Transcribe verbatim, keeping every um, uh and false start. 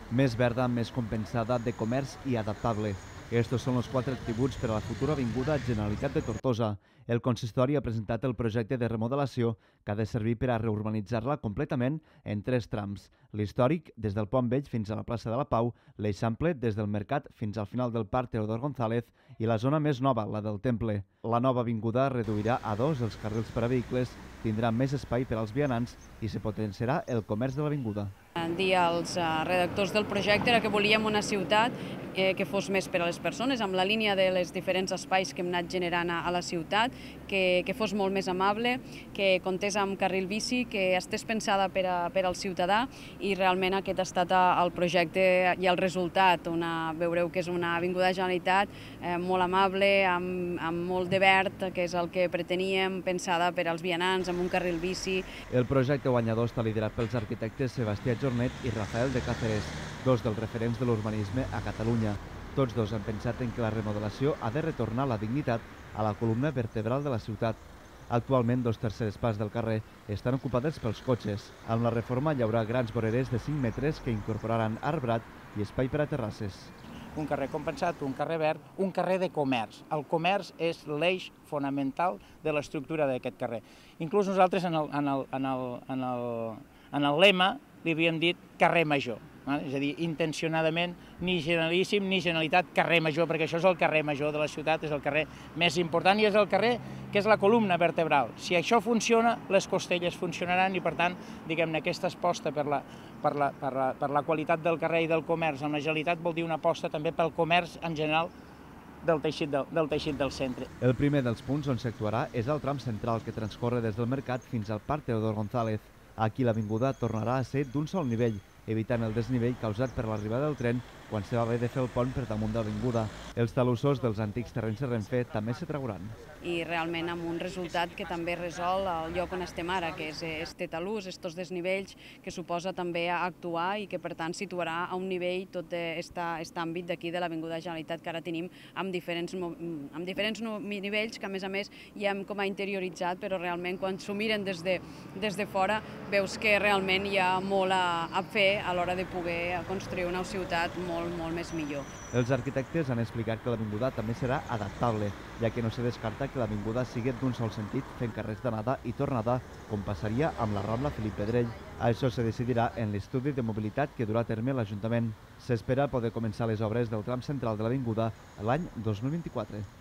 més verda, més compensada, de comerç i adaptable. Estos són els quatre atributs per a la futura avinguda Generalitat de Tortosa. El consistori ha presentat el projecte de remodelació que ha de servir per a reurbanitzar-la completament en tres trams. L'històric, des del Pont Vell fins a la plaça de la Pau, l'Eixample, des del Mercat fins al final del Parc Teodor González i la zona més nova, la del Temple. La nova avinguda reduirà a dos els carrils per a vehicles, tindrà més espai per als vianants i se potenciarà el comerç de l'avinguda. Dir als redactors del projecte era que volíem una ciutat que fos més per a les persones, amb la línia de les diferents espais que hem anat generant a la ciutat, que, que fos molt més amable, que comptés amb carril bici, que estés pensada per, a, per al ciutadà, i realment aquest ha estat el projecte i el resultat. Una, veureu que és una avinguda Generalitat eh, molt amable, amb, amb molt de verd, que és el que preteníem, pensada per als vianants, amb un carril bici. El projecte guanyador està liderat pels arquitectes Sebastià Jornet i Rafael de Cáceres, dos dels referents de l'urbanisme a Catalunya. Tots dos han pensat en que la remodelació ha de retornar la dignitat a la columna vertebral de la ciutat. Actualment, dos terceres parts del carrer estan ocupades pels cotxes. Amb la reforma hi haurà grans voreres de cinc metres que incorporaran arbrat i espai per a terrasses. Un carrer compensat, un carrer verd, un carrer de comerç. El comerç és l'eix fonamental de l'estructura d'aquest carrer. Inclús nosaltres en el, en el, en el, en el, en el lema li havíem dit carrer major. És a dir, intencionadament, ni Generalíssim ni Generalitat, carrer major, perquè això és el carrer major de la ciutat, és el carrer més important i és el carrer que és la columna vertebral. Si això funciona, les costelles funcionaran i, per tant, diguem-ne, aquesta aposta per la, per, la, per, la, per la qualitat del carrer i del comerç amb la Generalitat vol dir una aposta també pel comerç en general del teixit del, del teixit del centre. El primer dels punts on s'actuarà és el tram central que transcorre des del Mercat fins al Parc Teodor González. Aquí l'avinguda tornarà a ser d'un sol nivell, evitant el desnivell causat per l'arribada del tren quan se va haver de fer el pont per damunt de l'avinguda. Els talussos dels antics terrenys de Renfe també se trauran. I realment amb un resultat que també resol el lloc on estem ara, que és este talús, estos desnivells, que suposa també actuar i que per tant situarà a un nivell tot aquest àmbit d'aquí de l'Avinguda Generalitat que ara tenim amb diferents, amb diferents nivells que a més a més ja hem com a interioritzat, però realment quan s'ho miren des de, des de fora veus que realment hi ha molt a, a fer a l'hora de poder construir una ciutat molt, molt més millor. Els arquitectes han explicat que l'avinguda també serà adaptable, ja que no se descarta que l'avinguda sigui d'un sol sentit fent carrers d'anada i tornada, com passaria amb la Rambla Felip Pedrell. Això se decidirà en l'estudi de mobilitat que durà a terme l'Ajuntament. S'espera poder començar les obres del tram central de l'avinguda l'any dos mil vint-i-quatre.